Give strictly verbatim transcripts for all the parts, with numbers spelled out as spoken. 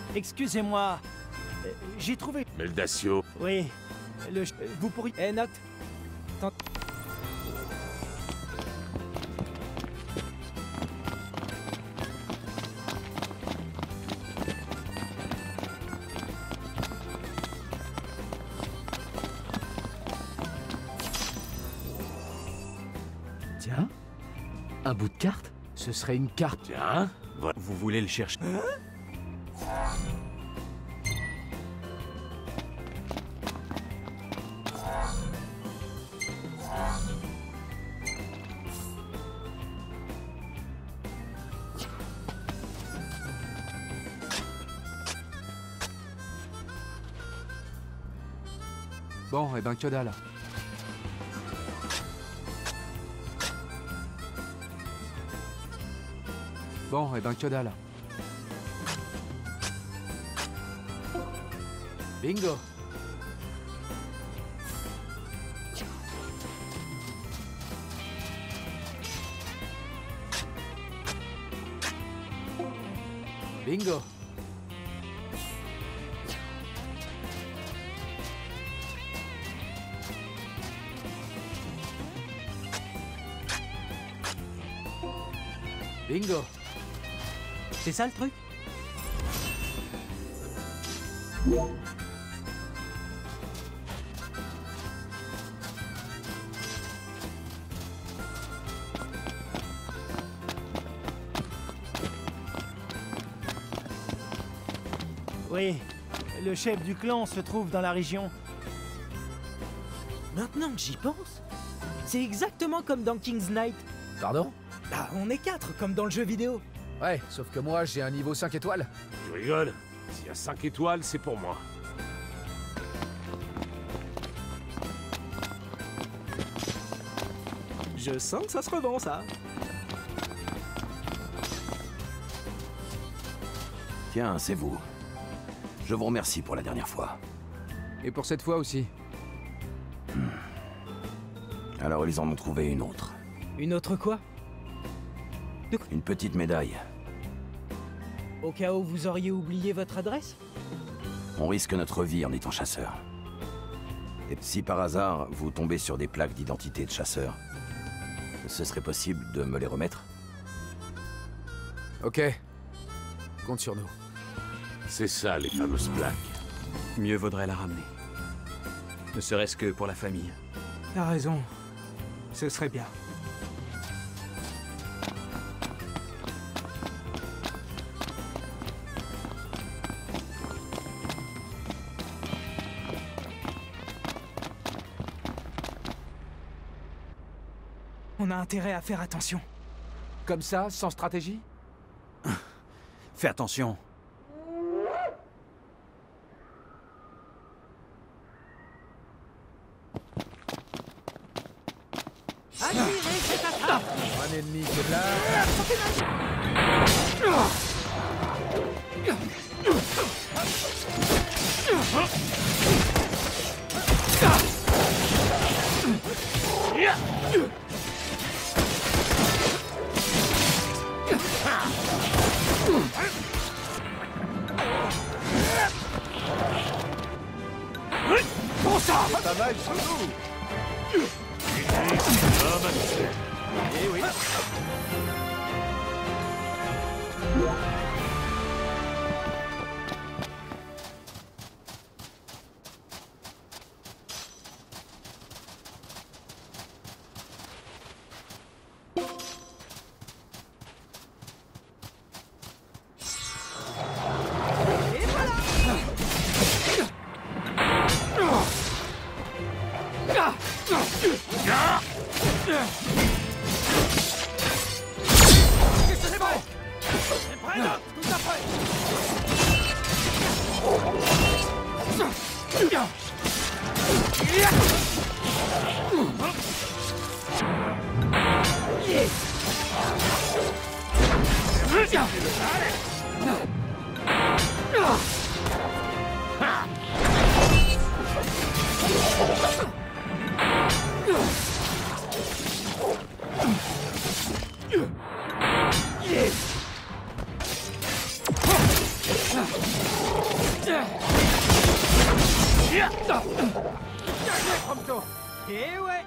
Excusez-moi. Euh, J'ai trouvé... Meldacio. Oui. Le... ch- Vous pourriez... Eh, note. Tant- Tiens, un bout de carte? Ce serait une carte. Tiens, voilà. Vous voulez le chercher? Bon, eh ben que dalle. Bon, eh ben que dalle. Bingo. Bingo. Bingo. C'est ça le truc? Oui. Le chef du clan se trouve dans la région. Maintenant que j'y pense, c'est exactement comme dans King's Knight. Pardon? Bah, on est quatre, comme dans le jeu vidéo. Ouais, sauf que moi, j'ai un niveau cinq étoiles. Tu rigoles? S'il y a cinq étoiles, c'est pour moi. Je sens que ça se revend, ça. Tiens, c'est vous. Je vous remercie pour la dernière fois. Et pour cette fois aussi. Alors ils en ont trouvé une autre. Une autre quoi? Une petite médaille. Au cas où vous auriez oublié votre adresse? On risque notre vie en étant chasseur. Et si par hasard, vous tombez sur des plaques d'identité de chasseurs, ce serait possible de me les remettre? Ok. Compte sur nous. C'est ça, les fameuses plaques. Mieux vaudrait la ramener. Ne serait-ce que pour la famille. T'as raison. Ce serait bien. On a intérêt à faire attention. Comme ça, sans stratégie? Fais attention. Un ennemi qui est là. Pas mal, surtout. Eh oui. Yes. Prompto. Eh ouais.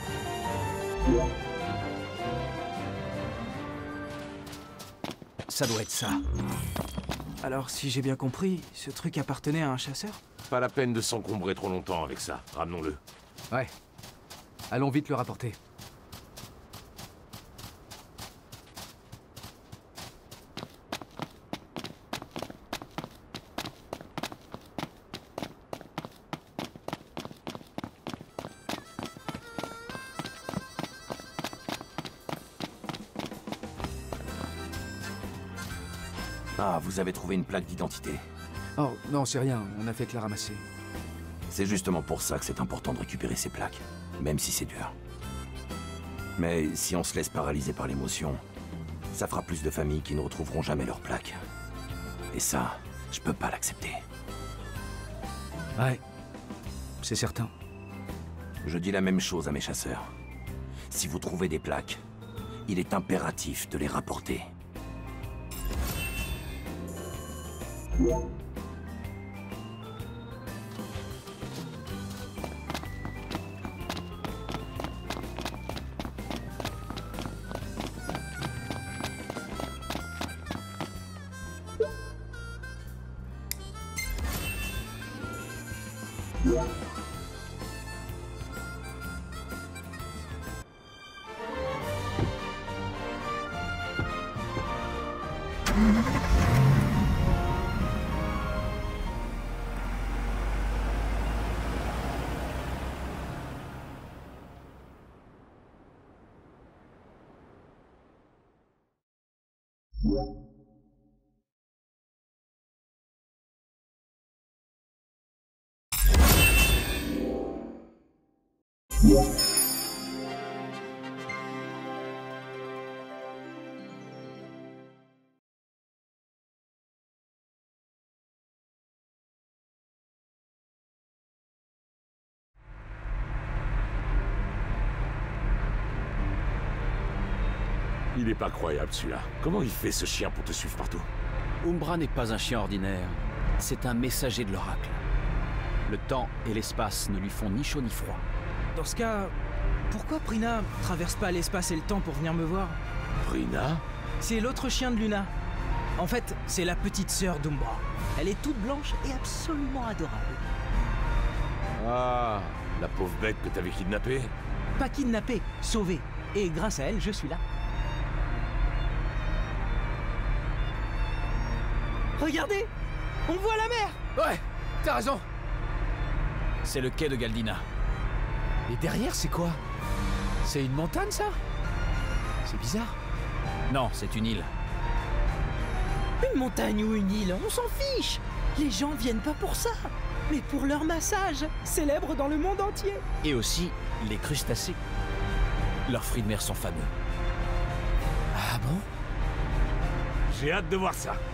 Ça doit être ça. Alors, si j'ai bien compris, ce truc appartenait à un chasseur? Pas la peine de s'encombrer trop longtemps avec ça. Ramenons-le. Ouais. Allons vite le rapporter. Ah, vous avez trouvé une plaque d'identité. Oh, non, c'est rien. On a fait que la ramasser. C'est justement pour ça que c'est important de récupérer ces plaques, même si c'est dur. Mais si on se laisse paralyser par l'émotion, ça fera plus de familles qui ne retrouveront jamais leurs plaques. Et ça, je peux pas l'accepter. Ouais. C'est certain. Je dis la même chose à mes chasseurs. Si vous trouvez des plaques, il est impératif de les rapporter. Il est pas croyable celui-là. Comment il fait ce chien pour te suivre partout? Umbra n'est pas un chien ordinaire. C'est un messager de l'oracle. Le temps et l'espace ne lui font ni chaud ni froid. Dans ce cas, pourquoi Prina traverse pas l'espace et le temps pour venir me voir? Prina? C'est l'autre chien de Luna. En fait, c'est la petite sœur d'Umbra. Elle est toute blanche et absolument adorable. Ah, la pauvre bête que t'avais kidnappée? Pas kidnappée, sauvée. Et grâce à elle, je suis là. Regardez! On voit la mer! Ouais, t'as raison. C'est le quai de Galdina. Et derrière, c'est quoi? C'est une montagne, ça? C'est bizarre. Non, c'est une île. Une montagne ou une île, on s'en fiche! Les gens viennent pas pour ça, mais pour leur massage, célèbre dans le monde entier. Et aussi les crustacés. Leurs fruits de mer sont fameux. Ah bon? J'ai hâte de voir ça.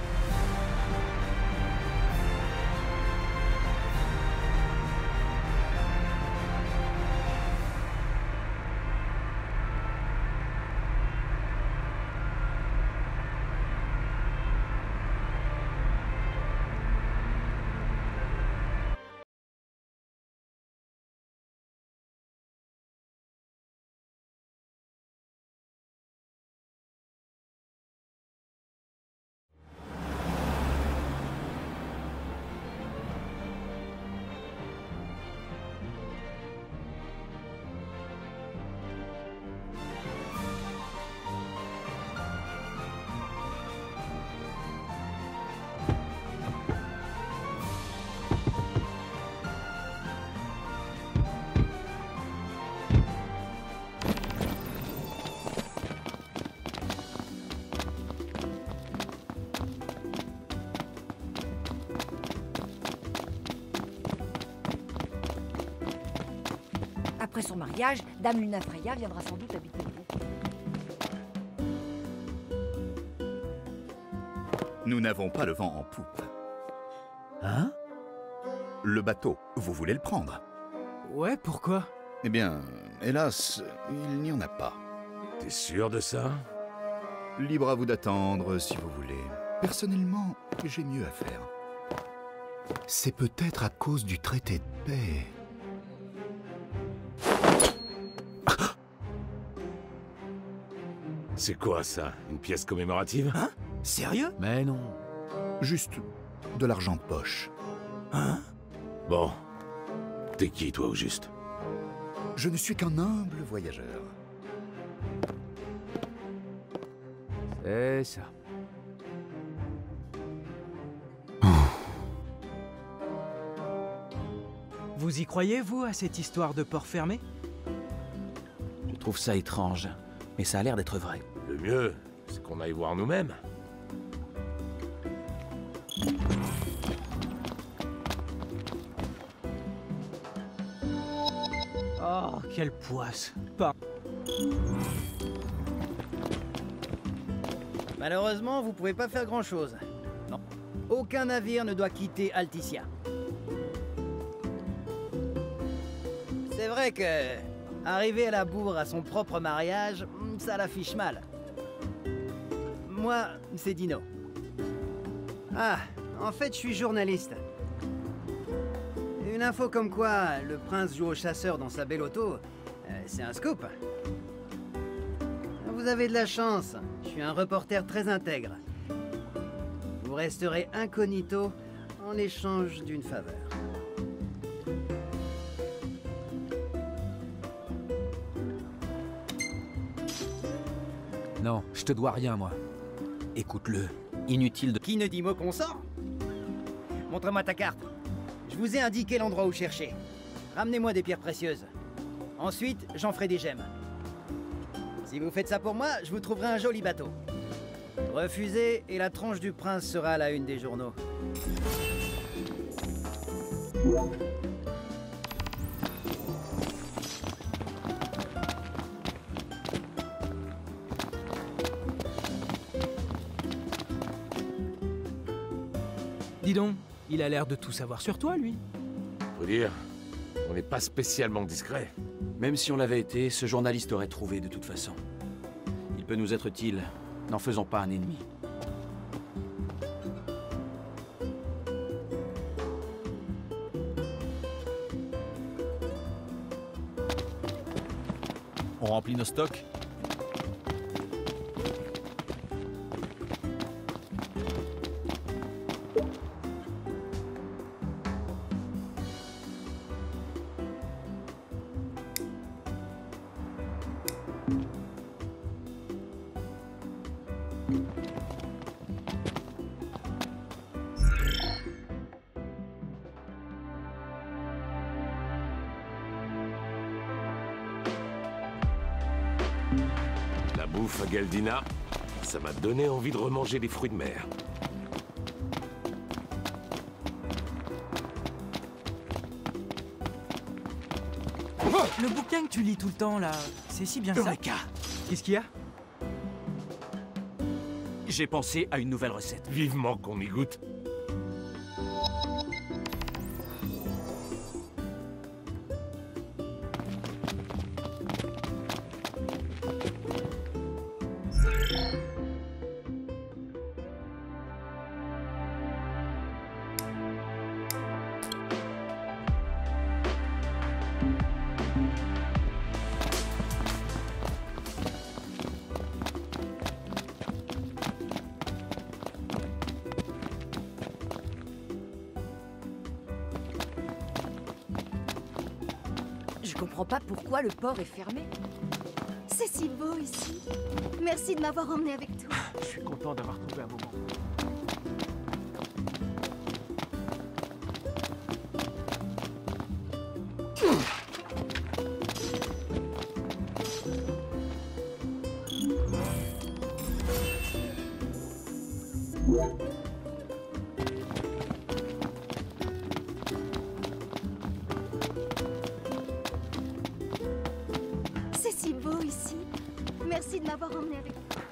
Après son mariage, Dame Lunafreya viendra sans doute habiter le groupe. Nous n'avons pas le vent en poupe. Hein? Le bateau, vous voulez le prendre? Ouais, pourquoi? Eh bien, hélas, il n'y en a pas. T'es sûr de ça? Libre à vous d'attendre si vous voulez. Personnellement, j'ai mieux à faire. C'est peut-être à cause du traité de paix. C'est quoi ça? Une pièce commémorative? Hein? Sérieux? Mais non. Juste de l'argent de poche. Hein? Bon. T'es qui, toi, au juste? Je ne suis qu'un humble voyageur. C'est ça. Vous y croyez, vous, à cette histoire de port fermé? Je trouve ça étrange, mais ça a l'air d'être vrai. Le mieux, c'est qu'on aille voir nous-mêmes. Oh, quelle poisse. Pas... Malheureusement, vous pouvez pas faire grand-chose. Non. Aucun navire ne doit quitter Alticia. C'est vrai que... arriver à la bourre à son propre mariage, ça l'affiche mal. Moi, c'est Dino. Ah, en fait, je suis journaliste. Une info comme quoi le prince joue au chasseur dans sa belle auto, euh, c'est un scoop. Vous avez de la chance, je suis un reporter très intègre. Vous resterez incognito en échange d'une faveur. Non, je te dois rien, moi. Écoute-le. Inutile de... Qui ne dit mot consent? Montre-moi ta carte. Je vous ai indiqué l'endroit où chercher. Ramenez-moi des pierres précieuses. Ensuite, j'en ferai des gemmes. Si vous faites ça pour moi, je vous trouverai un joli bateau. Refusez et la tronche du prince sera à la une des journaux. Dis donc, il a l'air de tout savoir sur toi, lui. Faut dire, on n'est pas spécialement discret. Même si on l'avait été, ce journaliste aurait trouvé de toute façon. Il peut nous être utile. N'en faisons pas un ennemi. On remplit nos stocks. La bouffe à Galdina, ça m'a donné envie de remanger des fruits de mer. Le bouquin que tu lis tout le temps, là, c'est si bien ça. Eureka! Qu'est-ce qu'il y a? J'ai pensé à une nouvelle recette. Vivement qu'on y goûte. Je comprends pas pourquoi le port est fermé. C'est si beau ici. Merci de m'avoir emmené avec toi. Je suis content d'avoir trouvé un moment. C'est si beau ici. Merci de m'avoir emmené avec toi.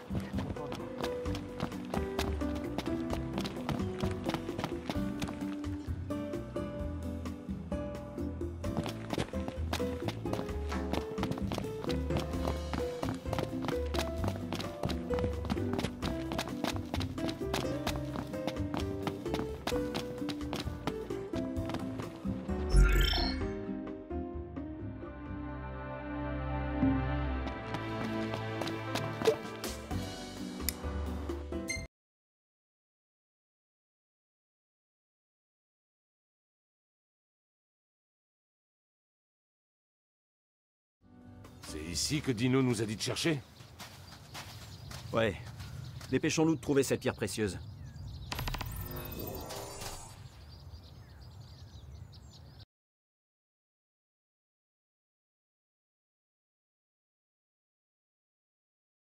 ici que Dino nous a dit de chercher? Ouais. Dépêchons-nous de trouver cette pierre précieuse.